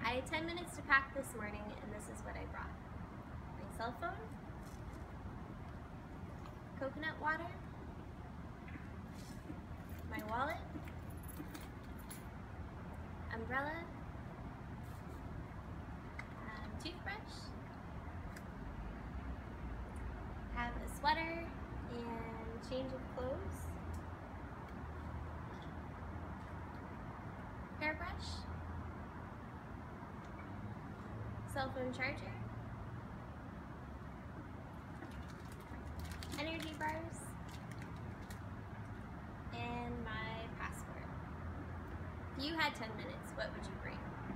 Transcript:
I had 10 minutes to pack this morning, and this is what I brought. My cell phone, coconut water, my wallet, umbrella, toothbrush, have a sweater and change of clothes, hairbrush, cell phone charger, energy bars, and my passport. If you had 10 minutes, what would you bring?